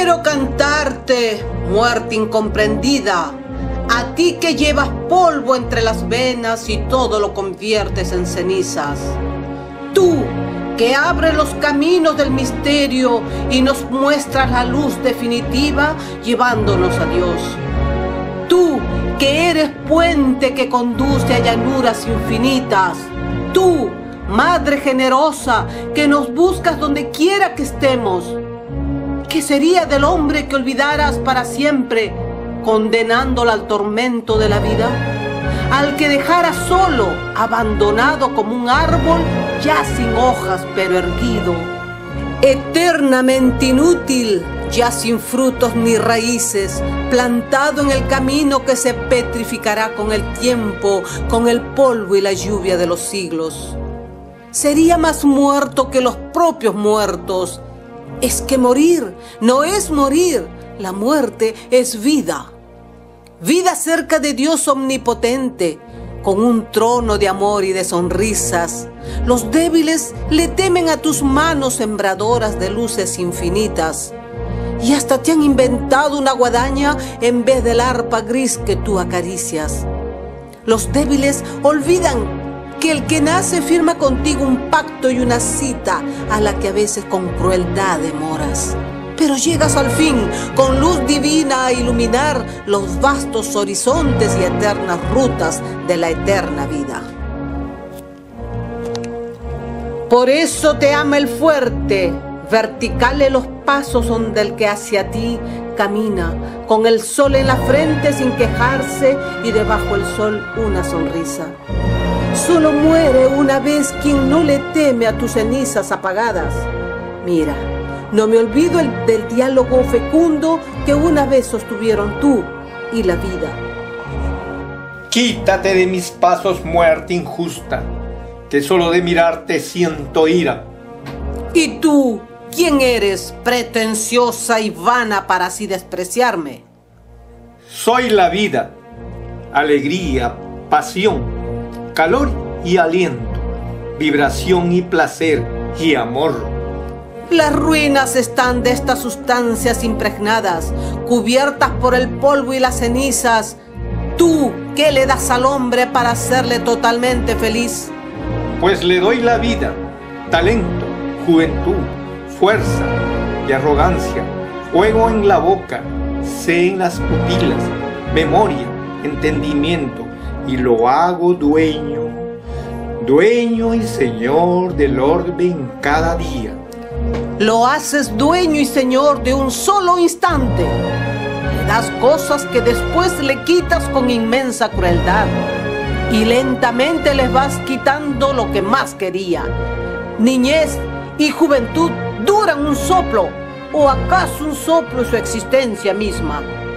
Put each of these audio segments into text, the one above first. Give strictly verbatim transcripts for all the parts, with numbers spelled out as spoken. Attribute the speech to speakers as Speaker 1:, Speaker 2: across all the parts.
Speaker 1: Quiero cantarte, muerte incomprendida, a ti que llevas polvo entre las venas y todo lo conviertes en cenizas. Tú, que abres los caminos del misterio y nos muestras la luz definitiva llevándonos a Dios. Tú, que eres puente que conduce a llanuras infinitas. Tú, Madre generosa, que nos buscas donde quiera que estemos. ¿Qué sería del hombre que olvidaras para siempre, condenándolo al tormento de la vida? Al que dejaras solo, abandonado como un árbol, ya sin hojas pero erguido. Eternamente inútil, ya sin frutos ni raíces, plantado en el camino que se petrificará con el tiempo, con el polvo y la lluvia de los siglos. Sería más muerto que los propios muertos. Es que morir no es morir, la muerte es vida. Vida cerca de Dios omnipotente, con un trono de amor y de sonrisas. Los débiles le temen a tus manos sembradoras de luces infinitas. Y hasta te han inventado una guadaña en vez del arpa gris que tú acaricias. Los débiles olvidan que el que nace firma contigo un pacto y una cita a la que a veces con crueldad demoras. Pero llegas al fin con luz divina a iluminar los vastos horizontes y eternas rutas de la eterna vida. Por eso te ama el fuerte, verticales los pasos donde el que hacia ti camina, con el sol en la frente sin quejarse y debajo el sol una sonrisa. Solo muere una vez quien no le teme a tus cenizas apagadas. Mira, no me olvido el, del diálogo fecundo que una vez sostuvieron tú y la vida.
Speaker 2: Quítate de mis pasos, muerte injusta, que solo de mirarte siento ira.
Speaker 1: ¿Y tú, quién eres, pretenciosa y vana para así despreciarme?
Speaker 2: Soy la vida, alegría, pasión, calor y aliento, vibración y placer y amor.
Speaker 1: Las ruinas están de estas sustancias impregnadas, cubiertas por el polvo y las cenizas. ¿Tú qué le das al hombre para hacerle totalmente feliz?
Speaker 2: Pues le doy la vida, talento, juventud, fuerza y arrogancia, fuego en la boca, sed en las pupilas, memoria, entendimiento, y lo hago dueño, dueño y señor del orden cada día.
Speaker 1: Lo haces dueño y señor de un solo instante. Le das cosas que después le quitas con inmensa crueldad. Y lentamente les vas quitando lo que más quería. Niñez y juventud duran un soplo, o acaso un soplo su existencia misma.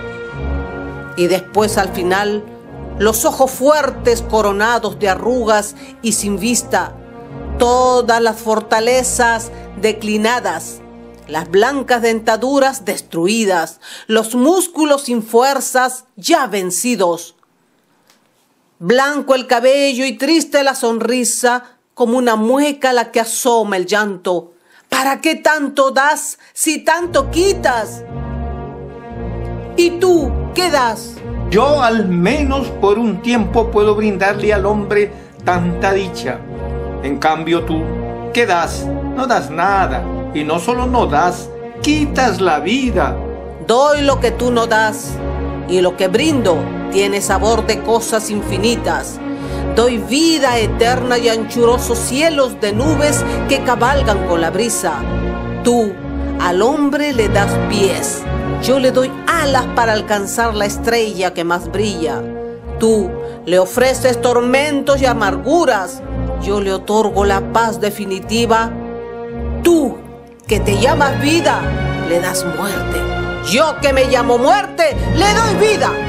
Speaker 1: Y después al final, los ojos fuertes coronados de arrugas y sin vista, todas las fortalezas declinadas, las blancas dentaduras destruidas, los músculos sin fuerzas ya vencidos. Blanco el cabello y triste la sonrisa, como una mueca a la que asoma el llanto. ¿Para qué tanto das si tanto quitas? ¿Y tú qué das?
Speaker 2: Yo al menos por un tiempo puedo brindarle al hombre tanta dicha. En cambio tú, ¿qué das? No das nada. Y no solo no das, quitas la vida.
Speaker 1: Doy lo que tú no das, y lo que brindo tiene sabor de cosas infinitas. Doy vida eterna y anchurosos cielos de nubes que cabalgan con la brisa. Tú al hombre le das pies, yo le doy alas para alcanzar la estrella que más brilla. Tú le ofreces tormentos y amarguras, yo le otorgo la paz definitiva. Tú, que te llamas vida, le das muerte. Yo, que me llamo muerte, le doy vida.